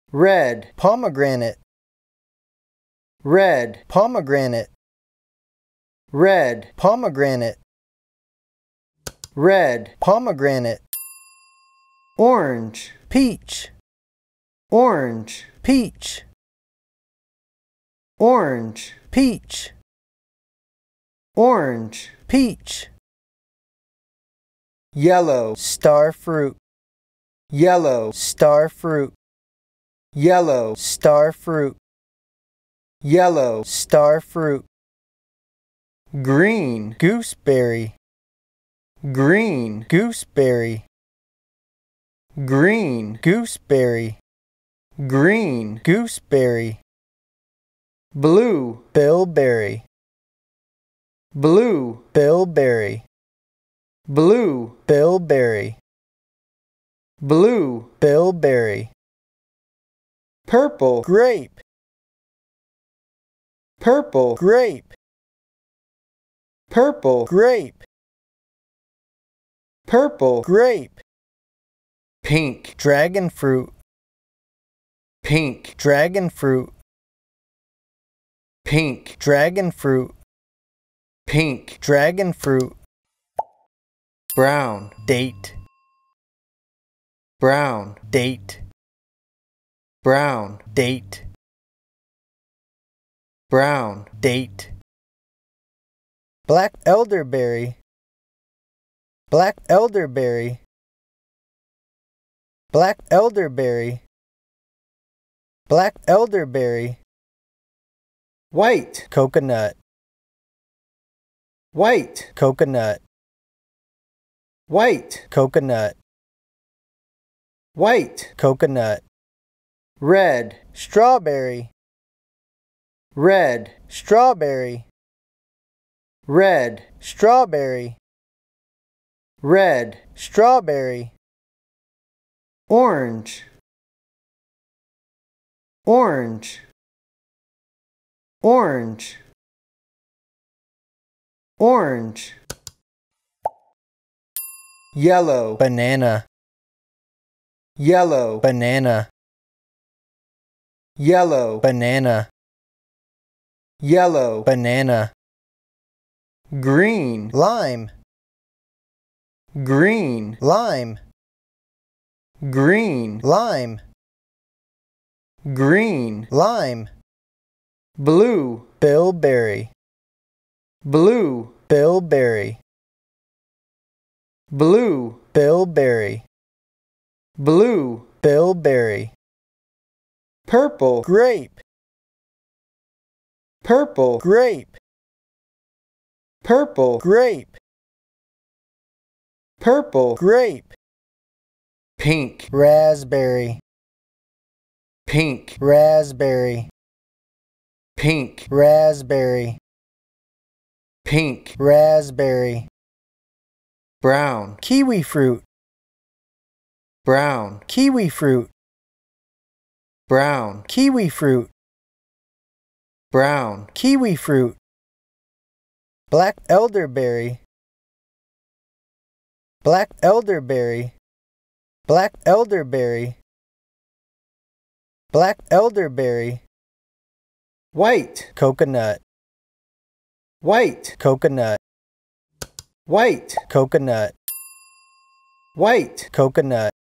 red pomegranate, red pomegranate, red pomegranate, red pomegranate, orange peach, orange peach, orange peach, orange peach, yellow star fruit, yellow star fruit, yellow star fruit, yellow star fruit, green gooseberry, green gooseberry, green gooseberry, green gooseberry, blue bilberry, blue bilberry, blue bilberry, blue bilberry, purple grape, purple grape, purple grape, purple grape, pink dragon fruit, pink dragon fruit, pink dragon fruit, pink dragon fruit, brown date, brown date, brown date, brown date, black elderberry, black elderberry, black elderberry, black elderberry, white coconut, white coconut, white coconut, white coconut, red strawberry, red strawberry, red strawberry, red strawberry, orange, orange, orange, orange, yellow banana, yellow banana, yellow banana, yellow banana, green lime, green lime, green lime, green lime, blue bilberry, blue bilberry, blue bilberry, blue bilberry, purple grape, purple grape, purple grape, purple grape, pink raspberry, pink raspberry, pink raspberry, pink raspberry, brown kiwi fruit, brown kiwi fruit, brown kiwi fruit, brown kiwi fruit, black elderberry, black elderberry, black elderberry, black elderberry, white coconut, white coconut, white coconut, white coconut,